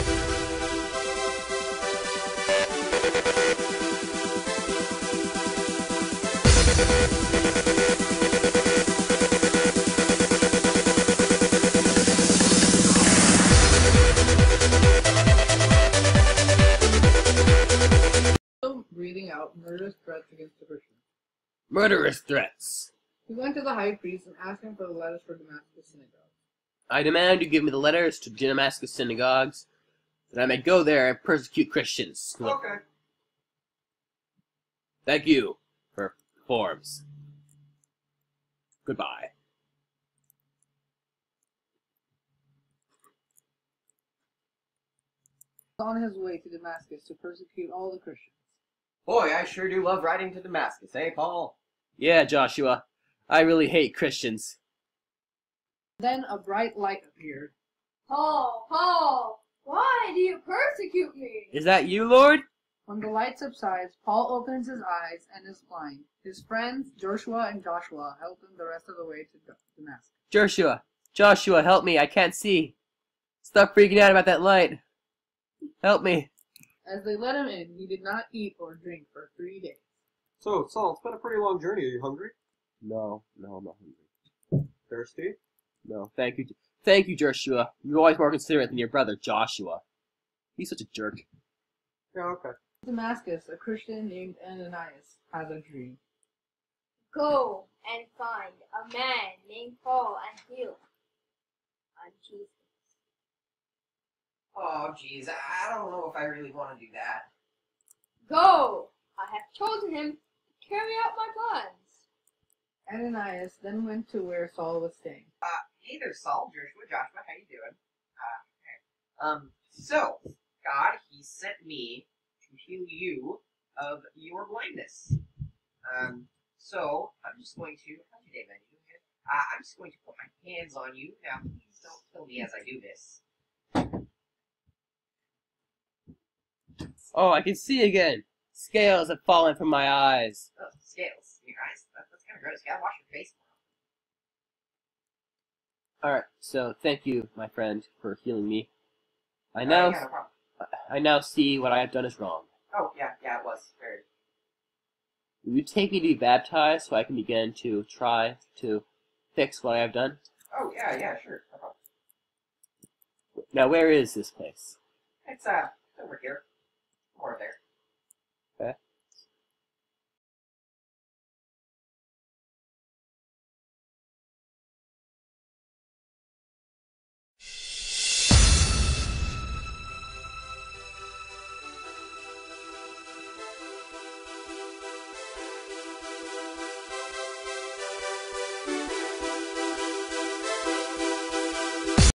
Breathing out murderous threats against the Christians. Murderous threats. He went to the high priest and asked him for the letters for Damascus synagogue. I demand you give me the letters to Damascus synagogues, that I may go there and persecute Christians. Okay. Thank you for forms. Goodbye. On his way to Damascus to persecute all the Christians. Boy, I sure do love riding to Damascus, eh, Paul? Yeah, Joshua. I really hate Christians. Then a bright light appeared. Paul, Paul, why do you persecute me? Is that you, Lord? When the light subsides, Paul opens his eyes and is blind. His friends, Joshua and Joshua, help him the rest of the way to Damascus. Joshua, help me. I can't see. Stop freaking out about that light. Help me. As they let him in, he did not eat or drink for 3 days. So, Saul, it's been a pretty long journey. Are you hungry? No, I'm not hungry. Thirsty? No, thank you. Thank you, Joshua. You're always more considerate than your brother, Joshua. He's such a jerk. Yeah, okay. In Damascus, a Christian named Ananias has a dream. Go and find a man named Paul and heal him. I'm Jesus. Oh, geez, I don't know if I really want to do that. Go! I have chosen him to carry out my plans. Ananias then went to where Saul was staying. Hey there, Saul, Joshua, how you doing? So, God, he sent me to heal you of your blindness. So, I'm just going to, how's your day, man? You doing good? I'm just going to put my hands on you. Now, please don't kill me as I do this. Oh, I can see again. Scales have fallen from my eyes. Oh, scales in your eyes? That's kind of gross. You gotta wash your face more. Alright, so thank you, my friend, for healing me. Yeah, no problem. I now see what I have done is wrong. Oh, yeah, it was. Very. Will you take me to be baptized so I can begin to try to fix what I have done? Oh, yeah, sure. No problem. Now, where is this place? It's over here. More there. Okay.